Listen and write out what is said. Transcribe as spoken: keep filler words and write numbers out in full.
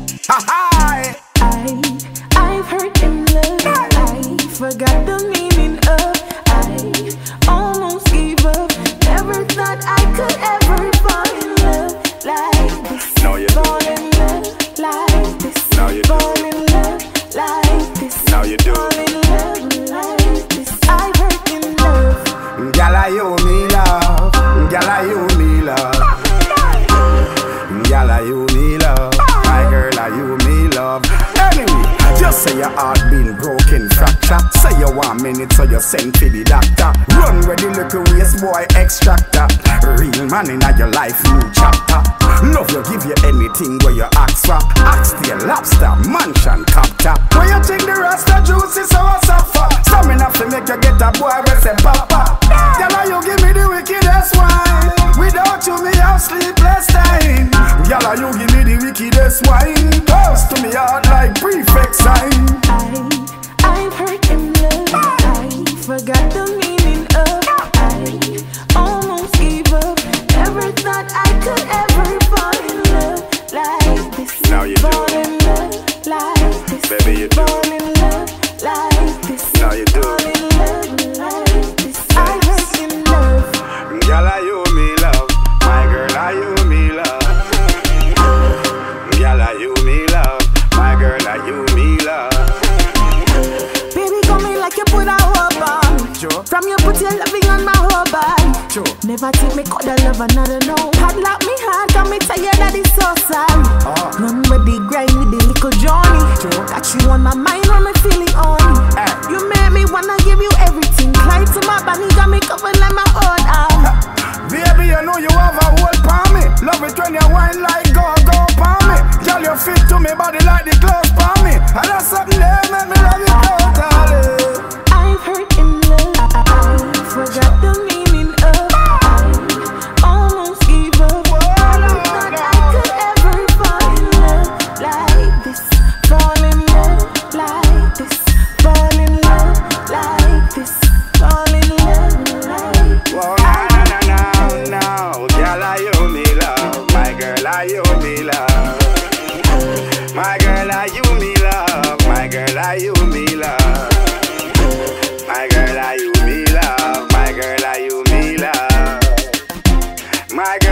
Ha ha! I, I've hurt in love. I forgot the meaning of. I almost gave up. Never thought I could ever fall in love like this. Now you fall in love like this. Now you fall in love like this. Now you do. Fall in love like this. I've hurt in love. Gala you me love. Gala you me love. Gala you me love. My girl, are you me love? Anyway, just say your heart been broken, fracture. Say you want minute, so you send for the doctor. Run with the little waste boy extractor. Real man in your life, new chapter. Love you, give you anything where you ask for. Oxtail, lobster, mansion, copter. When you think the rasta juice is so suffer. Some enough to make you get a boy with say papa. Girl, you give me the wickedest wine. Without you, me have sleepless time. Girl, you give me the wickedest wine. Close to me heart like prefect sign. I, I've hurt in love. I forgot the meaning of. I almost gave up. Never thought I could ever fall in love like this. Now you fall do. in love like this. Baby, you do. Fall in love like this. Now you do. Fall in love like this. I hurt in love. Girl, are you me love? My girl, are you me love? Girl, are you me love? My girl, are you me love? Baby, come in like you put a hope on. Sure. From you put your loving on my whole body. Sure. Never think me coulda love another no. Padlock me heart, come me tell you that it's so sorry. Ah. Run with the grind with the little Johnny. Sure. Got you on my mind when me feeling on you. Eh. You made me wanna give you everything. Climb to my body, got me covered like my own arm. Baby, you know you have a hold palm me. Love it when you whine like go go palm me. Girl, you fit to me body like the clothes palm me. And that's something there make me love you totally. I've hurt in love. I forgot the meaning of. I almost gave up. Never thought I could ever fall in love like this. Fall in love like this. Fall in love like this. Fall in love like this. Whoa, no, no, no, no, no. Girl, are you me love? My girl, are you me love? My girl, are you me love? My girl, are you me love? My girl, are you me love? My girl, are you me love? My